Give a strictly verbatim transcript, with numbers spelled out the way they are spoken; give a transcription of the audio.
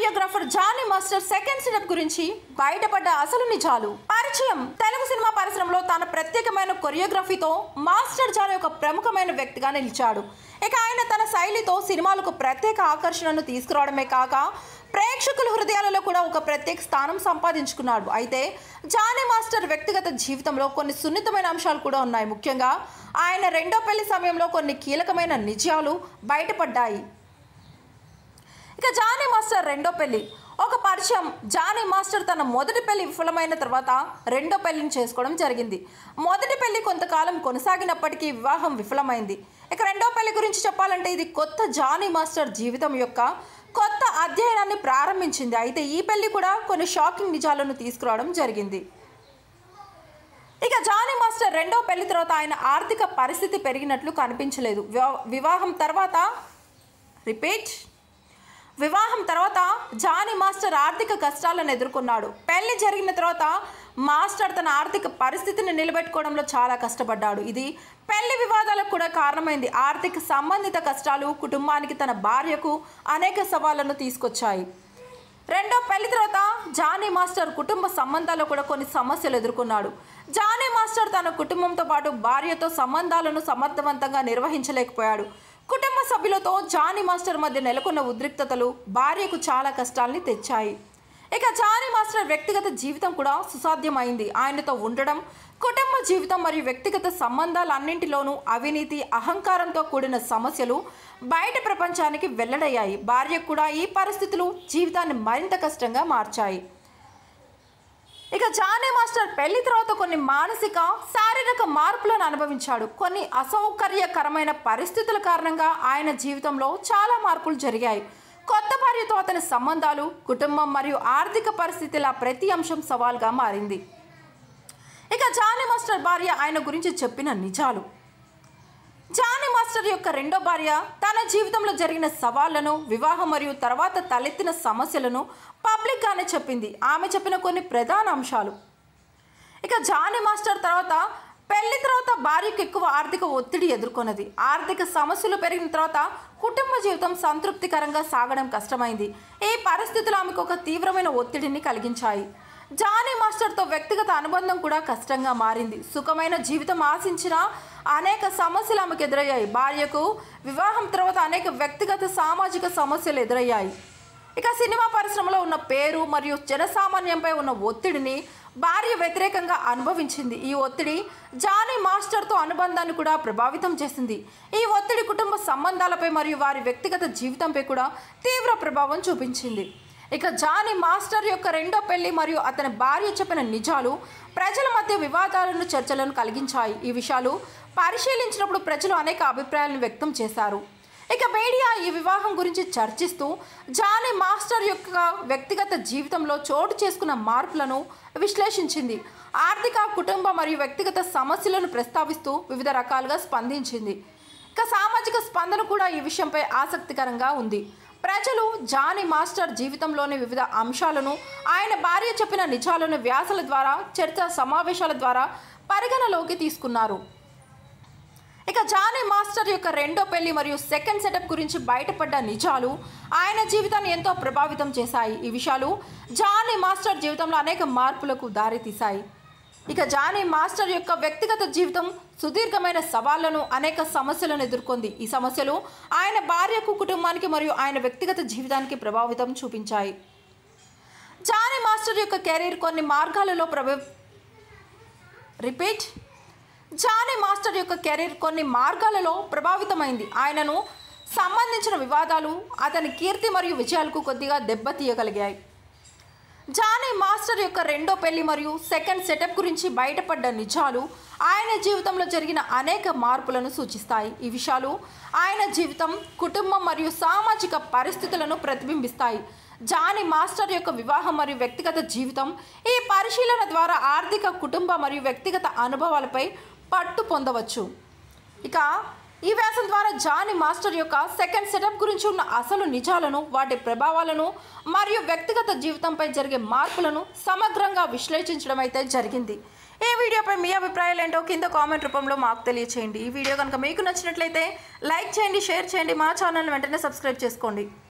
Choreographer Jani master second setup గురించి బయటపడ్డ అసలు నిజాలు. పరిచయం. తెలుగు సినిమా పరిశ్రమలో తన ప్రత్యేకమైన కొరియోగ్రఫీతో మాస్టర్ జానీ ఒక ప్రముఖమైన వ్యక్తిగా నిలిచాడు. ఇక ఆయన తన శైలితో సినిమాలకు ప్రత్యేక ఆకర్షణను తీసుకురావడమే కాక ప్రేక్షకుల హృదయాలలో కూడా ఒక ప్రత్యేక స్థానం సంపాదించుకున్నాడు. అయితే జానీ మాస్టర్ వ్యక్తిగత జీవితంలో కొన్ని సున్నితమైన అంశాలు కూడా ఉన్నాయి. ముఖ్యంగా ఆయన రెండో పెళ్లి సమయంలో కొన్ని కీలకమైన నిజాలు బయటపడ్డాయి. ఇక జానీ మాస్టర్ రెండో పెళ్లి. ఒక పరిచయం. జానీ మాస్టర్ తన మొదటి పెళ్లి విఫలమైన తర్వాత రెండో పెళ్లిని చేసుకోవడం జరిగింది. మొదటి పెళ్లి కొంతకాలం కొనసాగినప్పటికీ వివాహం విఫలమైంది. ఇక రెండో పెళ్లి గురించి చెప్పాలంటే ఇది కొత్త జానీ మాస్టర్ జీవితం యొక్క కొత్త అధ్యయనాన్ని ప్రారంభించింది. అయితే ఈ పెళ్లి కూడా కొన్ని షాకింగ్ నిజాలను తీసుకురావడం జరిగింది. ఇక జానీ మాస్టర్ రెండో పెళ్లి తర్వాత ఆయన ఆర్థిక పరిస్థితి పెరిగినట్లు కనిపించలేదు. వివాహం తర్వాత రిపీట్ వివాహం తర్వాత జానీ మాస్టర్ ఆర్థిక కష్టాలను ఎదుర్కొన్నాడు. పెళ్లి జరిగిన తర్వాత మాస్టర్ తన ఆర్థిక పరిస్థితిని నిలబెట్టుకోవడంలో చాలా కష్టపడ్డాడు. ఇది పెళ్లి వివాదాలకు కూడా కారణమైంది. ఆర్థిక సంబంధిత కష్టాలు కుటుంబానికి తన భార్యకు అనేక సవాళ్లను తీసుకొచ్చాయి. రెండో పెళ్లి తర్వాత జానీ మాస్టర్ కుటుంబ సంబంధాల్లో కూడా కొన్ని సమస్యలు ఎదుర్కొన్నాడు. జానీ మాస్టర్ తన కుటుంబంతో పాటు భార్యతో సంబంధాలను సమర్థవంతంగా నిర్వహించలేకపోయాడు. కుటుంబ సభ్యులతో జానీ మాస్టర్ మధ్య నెలకొన్న ఉద్రిక్తతలు భార్యకు చాలా కష్టాల్ని తెచ్చాయి. ఇక జానీ మాస్టర్ వ్యక్తిగత జీవితం కూడా సుసాధ్యమైంది. ఆయనతో ఉండడం, కుటుంబ జీవితం మరియు వ్యక్తిగత సంబంధాలన్నింటిలోనూ అవినీతి, అహంకారంతో కూడిన సమస్యలు బయట ప్రపంచానికి వెల్లడయ్యాయి. భార్యకు కూడా ఈ పరిస్థితులు జీవితాన్ని మరింత కష్టంగా మార్చాయి. ఇక జానీ మాస్టర్ పెళ్లి తర్వాత కొన్ని మానసిక, శారీరక మార్పులను అనుభవించాడు. కొన్ని అసౌకర్యకరమైన పరిస్థితుల కారణంగా ఆయన జీవితంలో చాలా మార్పులు జరిగాయి. కొత్త భార్యతో అతని సంబంధాలు, కుటుంబం మరియు ఆర్థిక పరిస్థితుల ప్రతి అంశం సవాల్గా మారింది. ఇక జానీ మాస్టర్ భార్య ఆయన గురించి చెప్పిన నిజాలు. జానీ మాస్టర్ యొక్క రెండో భార్య తన జీవితంలో జరిగిన సవాళ్లను, వివాహం మరియు తర్వాత తలెత్తిన సమస్యలను పబ్లిక్గానే చెప్పింది. ఆమె చెప్పిన కొన్ని ప్రధాన అంశాలు. ఇక జానీ మాస్టర్ తర్వాత పెళ్లి తర్వాత భార్యకు ఎక్కువ ఆర్థిక ఒత్తిడి ఎదుర్కొన్నది. ఆర్థిక సమస్యలు పెరిగిన తర్వాత కుటుంబ జీవితం సంతృప్తికరంగా సాగడం కష్టమైంది. ఈ పరిస్థితులు ఆమెకు ఒక తీవ్రమైన ఒత్తిడిని కలిగించాయి. జానీ మాస్టర్తో వ్యక్తిగత అనుబంధం కూడా కష్టంగా మారింది. సుఖమైన జీవితం ఆశించిన అనేక సమస్యలు ఆమెకు ఎదురయ్యాయి. భార్యకు వివాహం తర్వాత అనేక వ్యక్తిగత సామాజిక సమస్యలు ఎదురయ్యాయి. ఇక సినిమా పరిశ్రమలో ఉన్న పేరు మరియు జనసామాన్యంపై ఉన్న ఒత్తిడిని భార్య వ్యతిరేకంగా అనుభవించింది. ఈ ఒత్తిడి జానీ మాస్టర్తో అనుబంధాన్ని కూడా ప్రభావితం చేసింది. ఈ ఒత్తిడి కుటుంబ సంబంధాలపై మరియు వారి వ్యక్తిగత జీవితంపై కూడా తీవ్ర ప్రభావం చూపించింది. ఇక జానీ మాస్టర్ యొక్క రెండో పెళ్లి మరియు అతని భార్య చెప్పిన నిజాలు ప్రజల మధ్య వివాదాలను, చర్చలను కలిగించాయి. ఈ విషయాలు పరిశీలించినప్పుడు ప్రజలు అనేక అభిప్రాయాలను వ్యక్తం చేశారు. ఇక మీడియా ఈ వివాహం గురించి చర్చిస్తూ జానీ మాస్టర్ యొక్క వ్యక్తిగత జీవితంలో చోటు చేసుకున్న మార్పులను విశ్లేషించింది. ఆర్థిక, కుటుంబ మరియు వ్యక్తిగత సమస్యలను ప్రస్తావిస్తూ వివిధ రకాలుగా స్పందించింది. ఇక సామాజిక స్పందన కూడా ఈ విషయంపై ఆసక్తికరంగా ఉంది. ప్రజలు జానీ మాస్టర్ జీవితంలోని వివిధ అంశాలను, ఆయన భార్య చెప్పిన నిజాలను వ్యాసాల ద్వారా, చర్చా సమావేశాల ద్వారా పరిగణలోకి తీసుకున్నారు. ఇక జానీ మాస్టర్ యొక్క రెండో పెళ్లి మరియు సెకండ్ సెటప్ గురించి బయటపడ్డ నిజాలు ఆయన జీవితాన్ని ఎంతో ప్రభావితం చేశాయి. ఈ విషయాలు జానీ మాస్టర్ జీవితంలో అనేక మార్పులకు దారితీశాయి. ఇక జానీ మాస్టర్ యొక్క వ్యక్తిగత జీవితం సుదీర్ఘమైన సవాళ్లను, అనేక సమస్యలను ఎదుర్కొంది. ఈ సమస్యలు ఆయన భార్యకు, కుటుంబానికి మరియు ఆయన వ్యక్తిగత జీవితానికి ప్రభావితం చూపించాయి. జానీ మాస్టర్ యొక్క కెరీర్ కొన్ని మార్గాలలో ప్రభావ రిపీట్ జానీ మాస్టర్ యొక్క కెరీర్ కొన్ని మార్గాలలో ప్రభావితమైంది. ఆయనను సంబంధించిన వివాదాలు అతని కీర్తి మరియు విజయాలకు కొద్దిగా దెబ్బతీయగలిగాయి. జానీ మాస్టర్ యొక్క రెండో పెళ్లి మరియు సెకండ్ సెటప్ గురించి బయటపడ్డ నిజాలు ఆయన జీవితంలో జరిగిన అనేక మార్పులను సూచిస్తాయి. ఈ విషయాలు ఆయన జీవితం, కుటుంబం మరియు సామాజిక పరిస్థితులను ప్రతిబింబిస్తాయి. జానీ మాస్టర్ యొక్క వివాహం మరియు వ్యక్తిగత జీవితం ఈ పరిశీలన ద్వారా ఆర్థిక, కుటుంబ మరియు వ్యక్తిగత అనుభవాలపై పట్టు పొందవచ్చు. ఇక ఈ వ్యాసం ద్వారా జానీ మాస్టర్ యొక్క సెకండ్ సెటప్ గురించి ఉన్న అసలు నిజాలను, వాటి ప్రభావాలను మరియు వ్యక్తిగత జీవితంపై జరిగే మార్పులను సమగ్రంగా విశ్లేషించడం అయితే జరిగింది. ఈ వీడియోపై మీ అభిప్రాయాలు ఏంటో కింద కామెంట్ రూపంలో మాకు తెలియచేయండి. ఈ వీడియో కనుక మీకు నచ్చినట్లయితే లైక్ చేయండి, షేర్ చేయండి, మా ఛానల్ని వెంటనే సబ్స్క్రైబ్ చేసుకోండి.